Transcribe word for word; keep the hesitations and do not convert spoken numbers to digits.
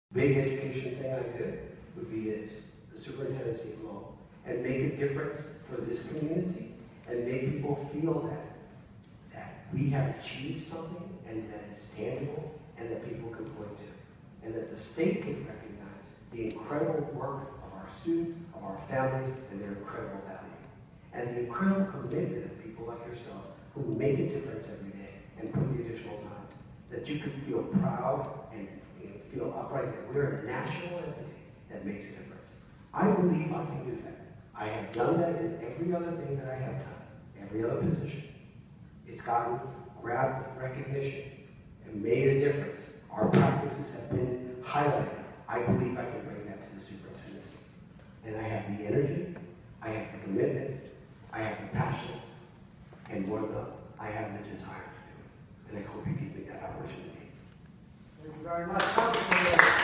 Big education thing I did would be this, the superintendency of law, and make a difference for this community and make people feel that, that we have achieved something and that it's tangible and that people can point to. And that the state can recognize the incredible work of our students, of our families, and their incredible value. And the incredible commitment of people like yourself who make a difference every day and put the additional time. That you can feel proud and feel upright that we're a national entity that makes a difference. I believe I can do that. I have done that in every other thing that I have done, every other position. It's gotten grabbed recognition and made a difference. Our practices have been highlighted. I believe I can bring that to the superintendency. And I have the energy, I have the commitment, I have the passion, and more than that, I have the desire to do it. And I hope you give me that opportunity. Thank you very much.